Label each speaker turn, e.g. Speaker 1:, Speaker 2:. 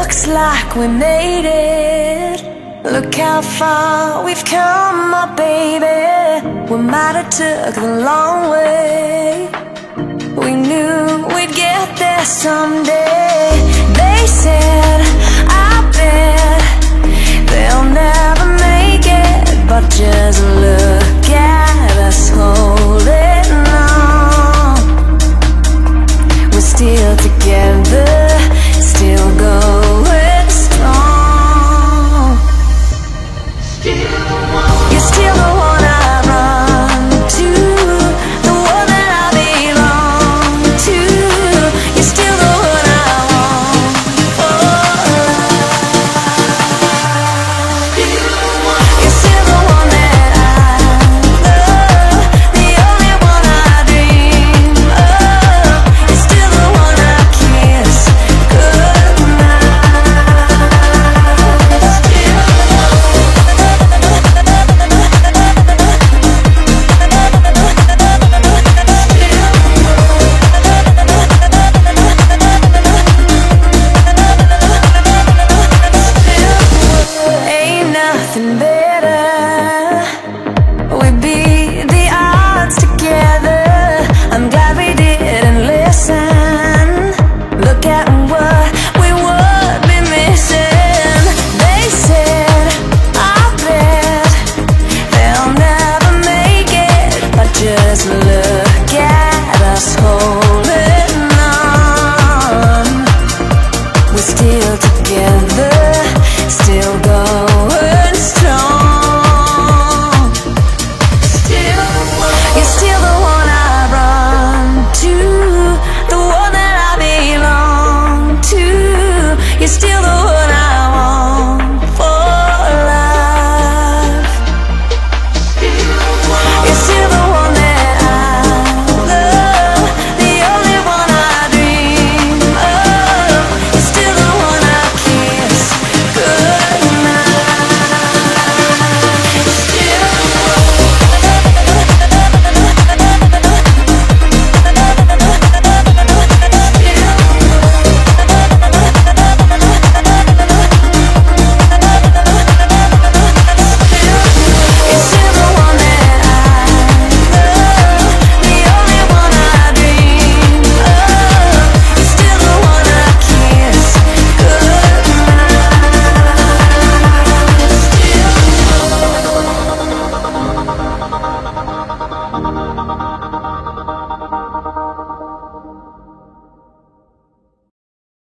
Speaker 1: Looks like we made it. Look how far we've come, my baby. We might have took the long way. We knew we'd get there someday. They said, I bet they'll never make it, but just look at us holding on. We're still together, still going strong. You're still the one I run to, the one that I belong to. You're still the one I want for life. You're still the one that I love, the only one I dream of. You're still the one I kiss goodnight. Ain't nothing better. We'd beat the odds together. I'm glad we didn't listen. Look at what we would be missing. They said, I bet they'll never make it, but just look at us holding on. We're still together, still going strong. You're still the one I run to, the one that I belong to. You're still the